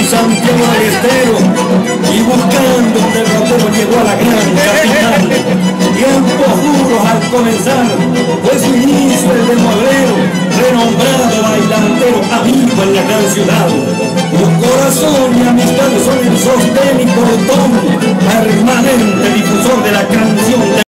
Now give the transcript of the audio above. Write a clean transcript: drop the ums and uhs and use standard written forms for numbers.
Santiago del Estero y buscando un derrotero llegó a la gran capital. Tiempos duros al comenzar, fue su inicio el de Mueblero, renombrado bailantero, amigo en la gran ciudad. Tu corazón y amistad son el sostén y portón permanente difusor de la canción.